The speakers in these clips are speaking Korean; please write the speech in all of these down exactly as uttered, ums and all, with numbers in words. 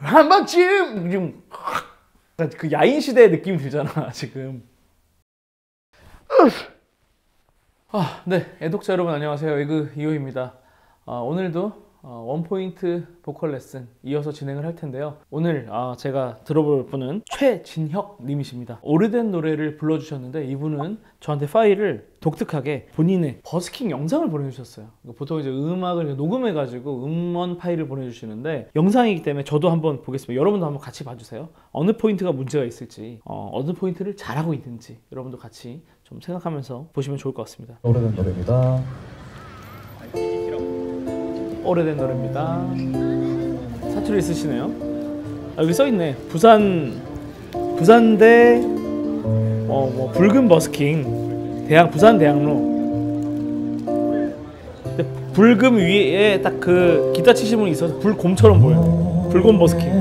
한 번쯤 좀 그 야인 시대의 느낌이 들잖아 지금. 아, 네, 애독자 여러분 안녕하세요. 에그 이호입니다. 아, 오늘도 어, 원포인트 보컬 레슨 이어서 진행을 할 텐데요. 오늘 아, 제가 들어볼 분은 최진혁 님이십니다. 오래된 노래를 불러주셨는데 이분은 저한테 파일을 독특하게 본인의 버스킹 영상을 보내주셨어요. 보통 이제 음악을 녹음해가지고 음원 파일을 보내주시는데 영상이기 때문에 저도 한번 보겠습니다. 여러분도 한번 같이 봐주세요. 어느 포인트가 문제가 있을지, 어, 어느 포인트를 잘하고 있는지 여러분도 같이 좀 생각하면서 보시면 좋을 것 같습니다. 오래된 노래입니다. 오래된 노래입니다. 사투리 있으시네요. 아, 여기 써있네. 부산 부산대 어, 뭐 붉은 버스킹 대학 부산 대학로. 근데 붉금 위에 딱 그 기타 치시는 분이 있어서 불곰처럼 보여요. 붉은 버스킹.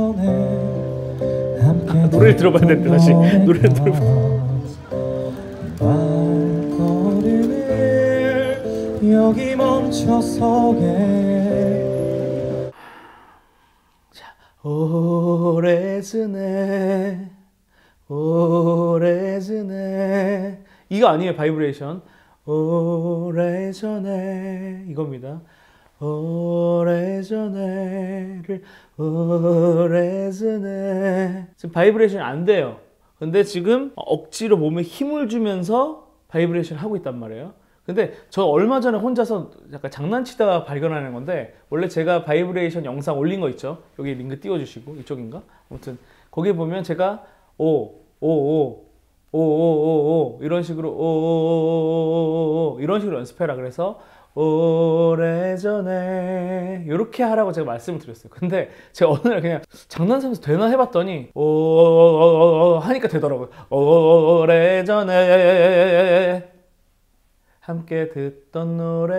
아, 노래를 들어봐야 되는데 다시 노래를 들어봐. 여기 멈춰서게. 자, 오래전에 오래전에 이거 아니에요. 바이브레이션. 오래전에 이겁니다. 오래전에를 오래전에 지금 바이브레이션이 안 돼요. 근데 지금 억지로 몸에 힘을 주면서 바이브레이션 하고 있단 말이에요. 근데 저 얼마 전에 혼자서 약간 장난치다가 발견하는 건데, 원래 제가 바이브레이션 영상 올린 거 있죠? 여기 링크 띄워주시고, 이쪽인가? 아무튼 거기 보면 제가 오, 오, 오, 오, 오, 오, 오 이런 식으로 오, 오, 오, 오 이런 식으로 연습해라 그래서 오래전에 이렇게 하라고 제가 말씀을 드렸어요. 근데 제가 어느 날 그냥 장난삼아서 되나 해봤더니 오 하니까 되더라고요. 오래전에 함께 듣던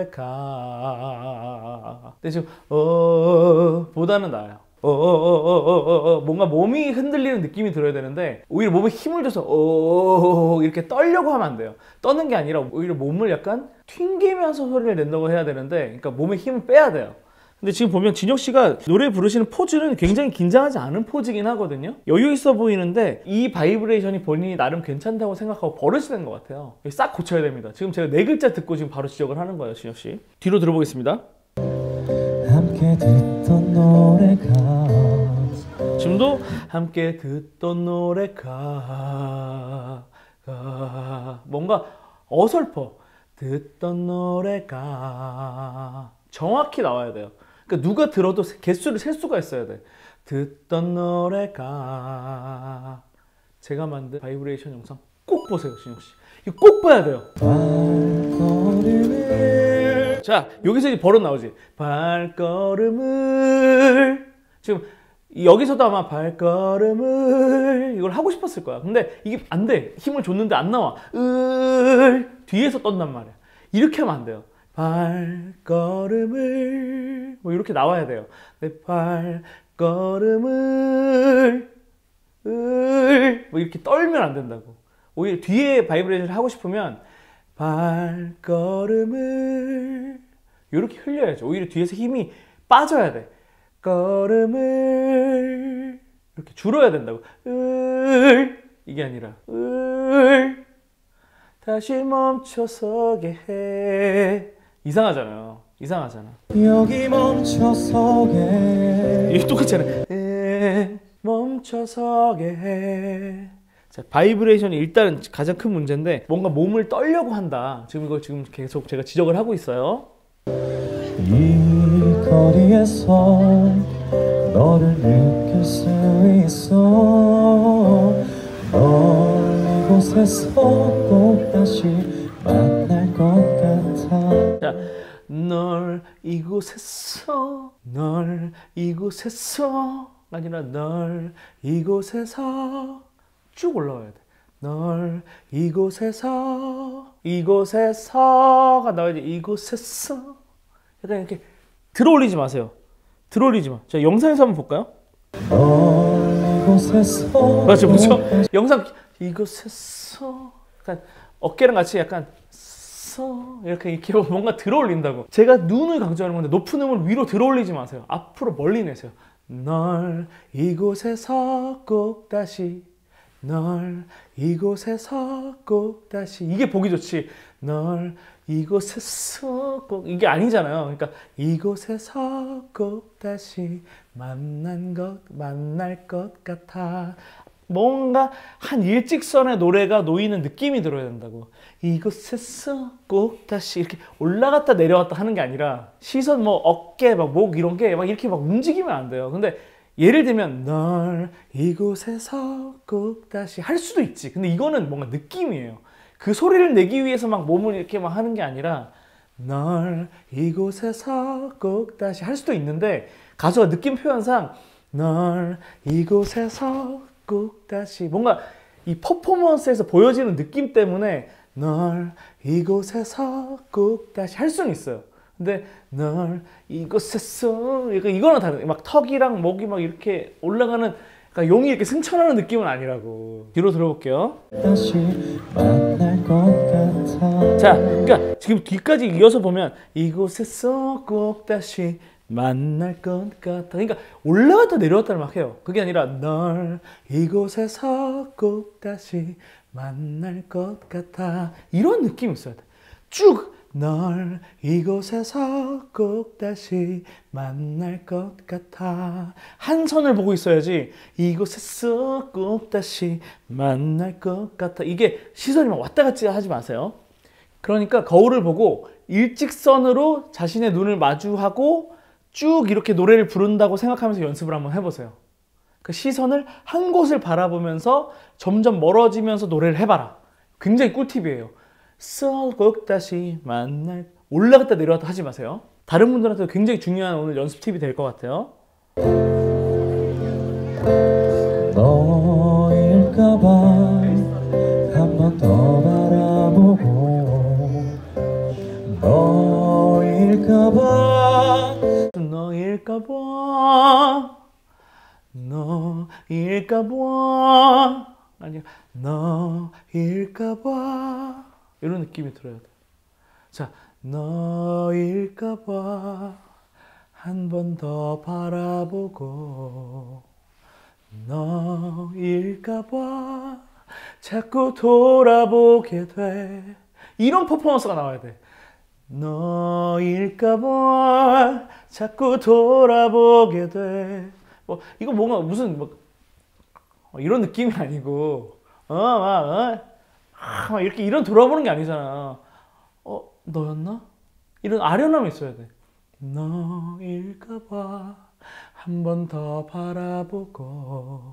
노래가. 근데 지금 어 보다는 나아요. 어 뭔가 몸이 흔들리는 느낌이 들어야 되는데 오히려 몸에 힘을 줘서 어 이렇게 떨려고 하면 안 돼요. 떠는 게 아니라 오히려 몸을 약간 튕기면서 소리를 낸다고 해야 되는데, 그러니까 몸에 힘을 빼야 돼요. 근데 지금 보면 진혁 씨가 노래 부르시는 포즈는 굉장히 긴장하지 않은 포즈긴 하거든요. 여유 있어 보이는데 이 바이브레이션이 본인이 나름 괜찮다고 생각하고 버릇이 된 것 같아요. 싹 고쳐야 됩니다. 지금 제가 네 글자 듣고 지금 바로 지적을 하는 거예요. 진혁 씨 뒤로 들어보겠습니다. 함께 듣던 노래가 지금도 함께 듣던 노래가 가, 뭔가 어설퍼. 듣던 노래가 정확히 나와야 돼요. 그러니까 누가 들어도 개수를 셀 수가 있어야 돼. 듣던 노래가. 제가 만든 바이브레이션 영상 꼭 보세요, 진혁 씨. 이거 꼭 봐야 돼요. 발걸음을. 자, 여기서 이제 버릇 나오지. 발걸음을. 지금 여기서도 아마 발걸음을 이걸 하고 싶었을 거야. 근데 이게 안 돼. 힘을 줬는데 안 나와. 을 뒤에서 떤단 말이야. 이렇게 하면 안 돼요. 발걸음을 뭐 이렇게 나와야 돼요. 내 발걸음을 을 뭐 이렇게 떨면 안 된다고. 오히려 뒤에 바이브레이션을 하고 싶으면 발걸음을 이렇게 흘려야죠. 오히려 뒤에서 힘이 빠져야 돼. 걸음을 이렇게 줄어야 된다고. 을 이게 아니라 을 다시 멈춰서게 해. 이상하잖아요. 이상하잖아. 여기 멈춰서게. 이게 똑같잖아. 에 멈춰서게 해. 자, 바이브레이션이 일단은 가장 큰 문제인데, 뭔가 몸을 떨려고 한다. 지금 이걸 지금 계속 제가 지적을 하고 있어요. 이 거리에서 너를 느낄 수 있어. 널 이곳에서 꼭 다시 만날 것 같아. 자, 널 이곳에서 널 이곳에서 아니라 널 이곳에서 쭉 올라와야 돼. 널 이곳에서 이곳에서가 나와야지. 이곳에서 약간 이렇게 들어올리지 마세요. 들어올리지 마. 자, 영상에서 한번 볼까요? 널 이곳에서. 맞죠, 그렇죠? 영상 이곳에서 약간 어깨랑 같이 약간 서 이렇게 이렇게 뭔가 들어올린다고. 제가 눈을 강조하는 건데 높은 음을 위로 들어올리지 마세요. 앞으로 멀리 내세요. 널 이곳에서 꼭 다시 널 이곳에서 꼭 다시 이게 보기 좋지 널 이곳에서 꼭 이게 아니잖아요. 그러니까 이곳에서 꼭 다시 만난 것 만날 것 같아 뭔가 한 일직선의 노래가 놓이는 느낌이 들어야 된다고. 이곳에서 꼭 다시 이렇게 올라갔다 내려갔다 하는 게 아니라 시선 뭐 어깨 막 목 이런 게 막 이렇게 막 움직이면 안 돼요. 근데 예를 들면 널 이곳에서 꼭 다시 할 수도 있지. 근데 이거는 뭔가 느낌이에요. 그 소리를 내기 위해서 막 몸을 이렇게 막 하는 게 아니라 널 이곳에서 꼭 다시 할 수도 있는데 가수가 느낌 표현상 널 이곳에서 꼭 다시 뭔가 이 퍼포먼스에서 보여지는 느낌 때문에 널 이곳에서 꼭 다시 할 수는 있어요. 근데 널 이곳에서 이거는 다른 막 턱이랑 목이 막 이렇게 올라가는 그러니까 용이 이렇게 승천하는 느낌은 아니라고. 뒤로 들어볼게요. 다시 만날 것 같아. 자, 그러니까 지금 뒤까지 이어서 보면 이곳에서 꼭 다시 만날 것 같아. 그러니까 올라갔다 내려왔다를 막 해요. 그게 아니라 널 이곳에서 꼭 다시 만날 것 같아. 이런 느낌이 있어야 돼. 쭉 널 이곳에서 꼭 다시 만날 것 같아. 한 선을 보고 있어야지 이곳에서 꼭 다시 만날 것 같아. 이게 시선이 막 왔다 갔다 하지 마세요. 그러니까 거울을 보고 일직선으로 자신의 눈을 마주하고 쭉 이렇게 노래를 부른다고 생각하면서 연습을 한번 해보세요. 그 시선을 한 곳을 바라보면서 점점 멀어지면서 노래를 해봐라. 굉장히 꿀팁이에요. 꼭 다시 만날 올라갔다 내려갔다 하지 마세요. 다른 분들한테도 굉장히 중요한 오늘 연습 팁이 될 것 같아요. 너일까봐 한 번 더 바라보고 너일까봐 너일까봐 너일까봐 아니야 너일까봐 이런 느낌이 들어야 돼. 자, 너일까봐 한 번 더 바라보고 너일까봐 자꾸 돌아보게 돼. 이런 퍼포먼스가 나와야 돼. 너일까봐 자꾸 돌아보게 돼. 뭐 이거 뭔가 무슨 뭐 이런 느낌이 아니고 어막 어, 어, 이렇게 이런 돌아보는 게 아니잖아. 어 너였나? 이런 아련함이 있어야 돼. 너일까봐 한 번 더 바라보고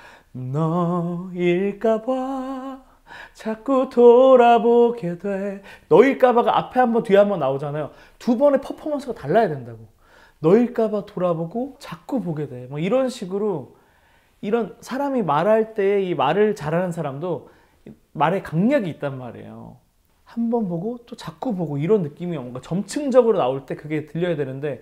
너일까봐 자꾸 돌아보게 돼. 너일까봐가 앞에 한 번 뒤에 한 번 나오잖아요. 두 번의 퍼포먼스가 달라야 된다고. 너일까봐 돌아보고 자꾸 보게 돼. 뭐 이런 식으로 이런 사람이 말할 때 이 말을 잘하는 사람도 말에 강약이 있단 말이에요. 한 번 보고 또 자꾸 보고 이런 느낌이 뭔가 점층적으로 나올 때 그게 들려야 되는데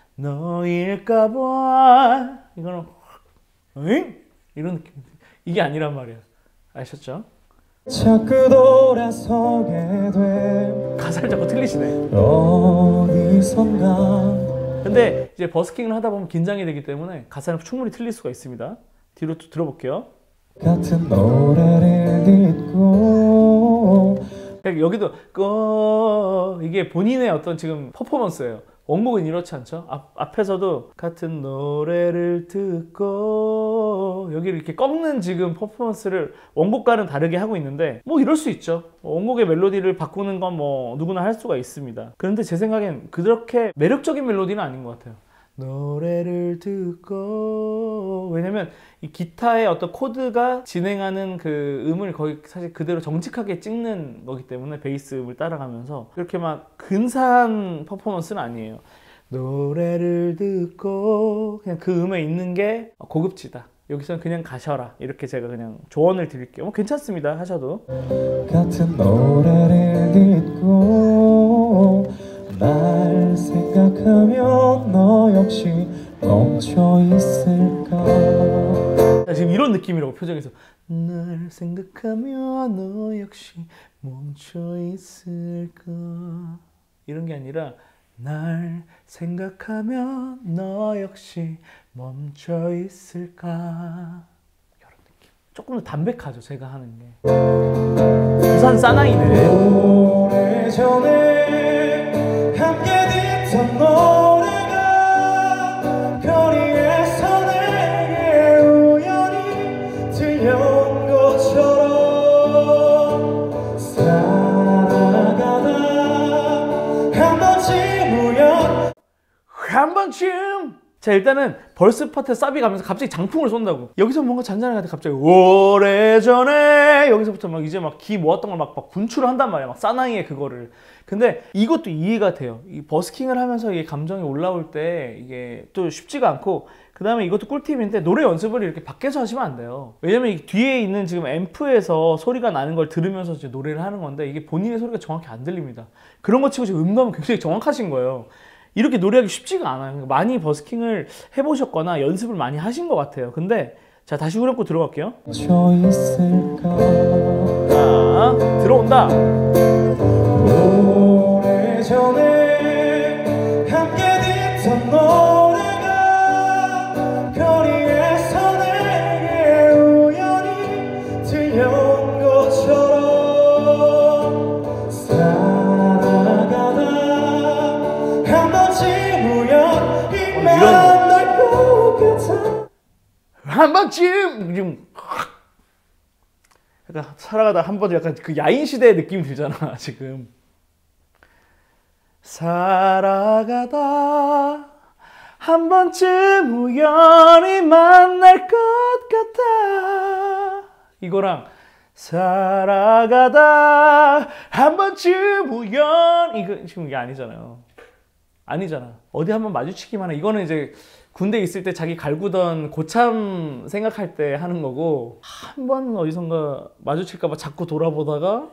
너일까봐 이거는 응? 이런 느낌 이게 아니란 말이야. 아셨죠? 자꾸 돌아서게 돼. 가사를 자꾸 틀리시네. 어디선가 근데 이제 버스킹을 하다 보면 긴장이 되기 때문에 가사는 충분히 틀릴 수가 있습니다. 뒤로 또 들어볼게요. 같은 노래를 듣고 그러니까 여기도 거 이게 본인의 어떤 지금 퍼포먼스예요. 원곡은 이렇지 않죠? 앞, 앞에서도 같은 노래를 듣고 여기를 이렇게 꺾는 지금 퍼포먼스를 원곡과는 다르게 하고 있는데 뭐 이럴 수 있죠. 원곡의 멜로디를 바꾸는 건 뭐 누구나 할 수가 있습니다. 그런데 제 생각엔 그렇게 매력적인 멜로디는 아닌 것 같아요. 노래를 듣고 왜냐면 이 기타의 어떤 코드가 진행하는 그 음을 거의 사실 그대로 정직하게 찍는 거기 때문에 베이스 음을 따라가면서 그렇게 막 근사한 퍼포먼스는 아니에요. 노래를 듣고 그냥 그 음에 있는 게 고급지다. 여기서는 그냥 가셔라. 이렇게 제가 그냥 조언을 드릴게요. 뭐 괜찮습니다. 하셔도. 같은 노래를 듣고 날 생각하면 너 역시 멈춰 있을까. 지금 이런 느낌이라고 표정에서 날 생각하면 너 역시 멈춰 있을까 이런 게 아니라 날 생각하면 너 역시 멈춰 있을까. 이런 느낌. 조금 더 담백하죠, 제가 하는 게. 부산 사나이네. 오래전에 함께 듣던 노래가 거리에서 내게 우연히 들려온 것처럼 살아가다 한 번쯤 우연 한 번쯤. 자, 일단은 벌스 파트 사비 가면서 갑자기 장풍을 쏜다고. 여기서 뭔가 잔잔하게 갑자기 오래전에 여기서부터 막 이제 막 기 모았던 걸 막 막 분출을 한단 말이야. 막 사나이의 그거를. 근데 이것도 이해가 돼요. 이 버스킹을 하면서 이게 감정이 올라올 때 이게 또 쉽지가 않고, 그 다음에 이것도 꿀팁인데 노래 연습을 이렇게 밖에서 하시면 안 돼요. 왜냐면 이 뒤에 있는 지금 앰프에서 소리가 나는 걸 들으면서 이제 노래를 하는 건데 이게 본인의 소리가 정확히 안 들립니다. 그런 거 치고 지금 음감은 굉장히 정확하신 거예요. 이렇게 노래하기 쉽지가 않아요. 많이 버스킹을 해보셨거나 연습을 많이 하신 것 같아요. 근데 자, 다시 후렴구 들어갈게요. 멈춰 있을까. 자, 들어온다. 오래전에 함께 듣던 노래가 거리에서 내게 우연히 들려온 것처럼 살아가다 한 번쯤 우연히 만날 것 같아. 한 번쯤 좀 약간 살아가다 한 번 약간 그 야인 시대의 느낌이 들잖아 지금. 살아가다 한 번쯤 우연히 만날 것 같아. 이거랑 살아가다 한 번쯤 우연, 이거 지금 이게 아니잖아요. 아니잖아. 어디 한번 마주치기만 해. 이거는 이제 군대 있을 때 자기 갈구던 고참 생각할 때 하는 거고, 한 번 어디선가 마주칠까 봐 자꾸 돌아보다가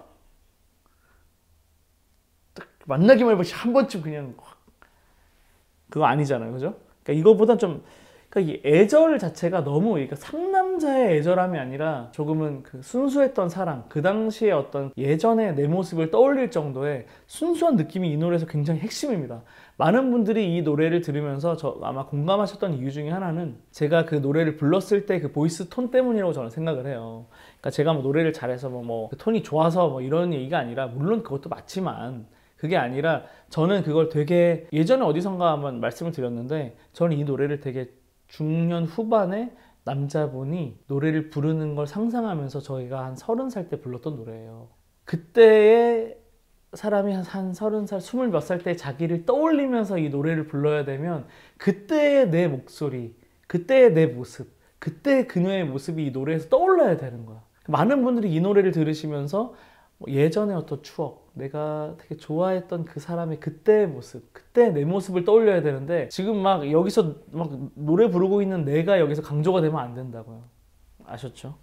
딱 만나기만 해보시 한 번쯤 그냥 확. 그거 아니잖아요, 그죠? 그러니까 이거보단 좀, 그러니까 이 애절 자체가 너무, 그러니까 상남자의 애절함이 아니라 조금은 그 순수했던 사랑, 그 당시에 어떤 예전의 내 모습을 떠올릴 정도의 순수한 느낌이 이 노래에서 굉장히 핵심입니다. 많은 분들이 이 노래를 들으면서 저 아마 공감하셨던 이유 중에 하나는 제가 그 노래를 불렀을 때 그 보이스 톤 때문이라고 저는 생각을 해요. 그러니까 제가 뭐 노래를 잘해서 뭐, 뭐 그 톤이 좋아서 뭐 이런 얘기가 아니라, 물론 그것도 맞지만 그게 아니라 저는 그걸 되게 예전에 어디선가 한번 말씀을 드렸는데, 저는 이 노래를 되게 중년 후반에 남자분이 노래를 부르는 걸 상상하면서 저희가 한 서른 살 때 불렀던 노래예요. 그때의 사람이 한 서른 살, 스물 몇 살 때 자기를 떠올리면서 이 노래를 불러야 되면 그때의 내 목소리, 그때의 내 모습, 그때의 그녀의 모습이 이 노래에서 떠올라야 되는 거야. 많은 분들이 이 노래를 들으시면서 예전의 어떤 추억, 내가 되게 좋아했던 그 사람의 그때의 모습, 그때 내 모습을 떠올려야 되는데, 지금 막 여기서 막 노래 부르고 있는 내가 여기서 강조가 되면 안 된다고요. 아셨죠?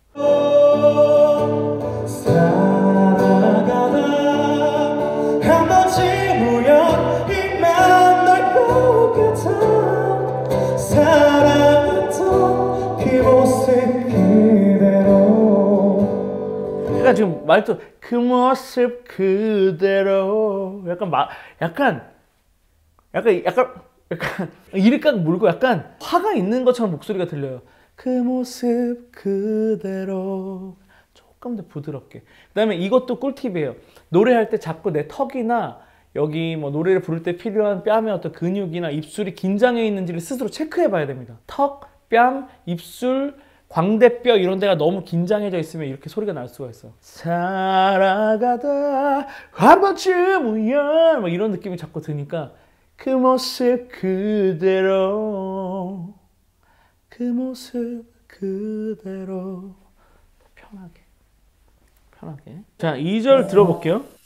살아가다 한 번쯤 우연히 만날 것 같아. 사랑했던 그 모습 그대로. 약간 지금 말투 그 모습 그대로, 약간 막 약간 약간 약간 약간 이를 깍 물고 약간 화가 있는 것처럼 목소리가 들려요. 그 모습 그대로. 조금 더 부드럽게. 그 다음에 이것도 꿀팁이에요. 노래할 때 자꾸 내 턱이나 여기 뭐 노래를 부를 때 필요한 뺨의 어떤 근육이나 입술이 긴장해 있는지를 스스로 체크해 봐야 됩니다. 턱, 뺨, 입술, 광대뼈 이런 데가 너무 긴장해져 있으면 이렇게 소리가 날 수가 있어요. 살아가다 한 번쯤 우연, 뭐 이런 느낌이 자꾸 드니까 그 모습 그대로, 그 모습 그대로. 편하게 편하게. 자, 이 절 들어볼게요.